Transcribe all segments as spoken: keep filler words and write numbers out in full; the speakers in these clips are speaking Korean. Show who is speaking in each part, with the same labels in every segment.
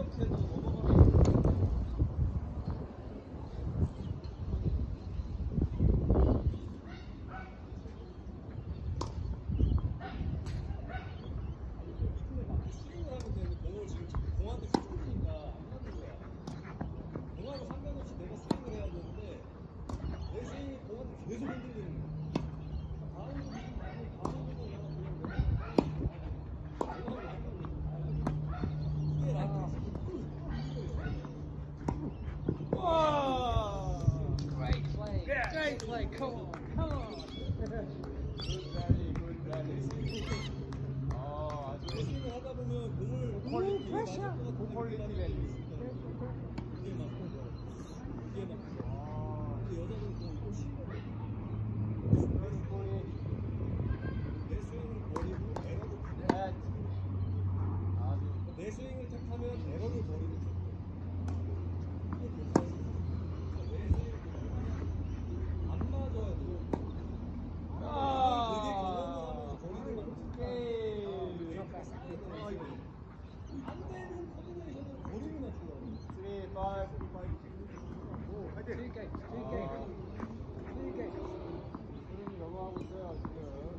Speaker 1: Like, come on, come on. Good rally, good rally. 아, 아주 레슬링을 하다 보면 공을 고퀄리티 맞을 것 같은 고퀄리티 랠리. 이게 막 이게 막 아, 여자는 또 이거 싫어해. 내 스윙을 버리고 에러를 택해. 아주 내 스윙을 택하면 에러를 버리고 있어. 넘어가고 있어요 지금.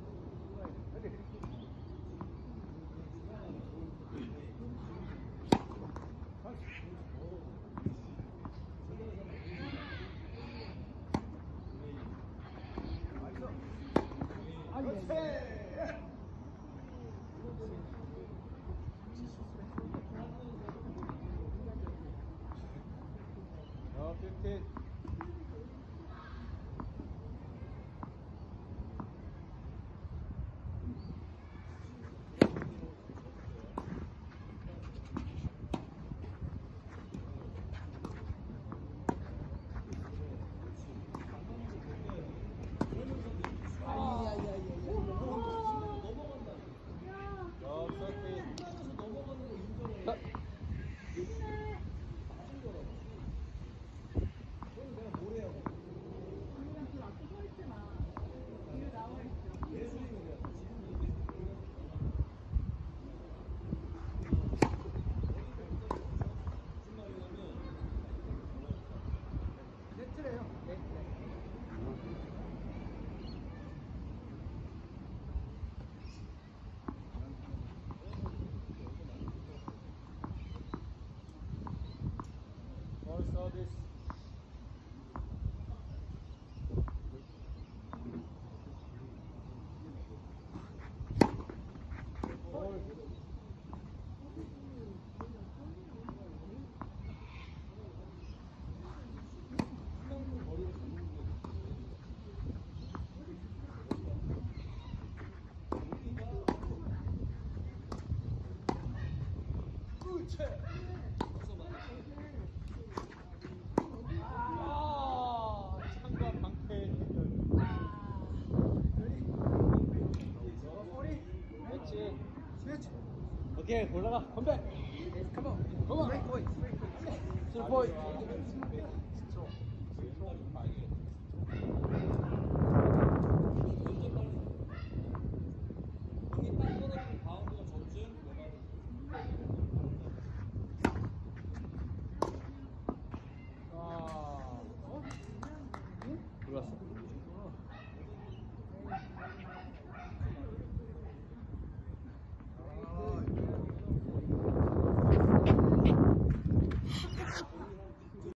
Speaker 1: 어, 십오. Service. 오케이, 올라가. 컴백. Come on. Come on. Great point. Good point. 아, 어? 몰랐어.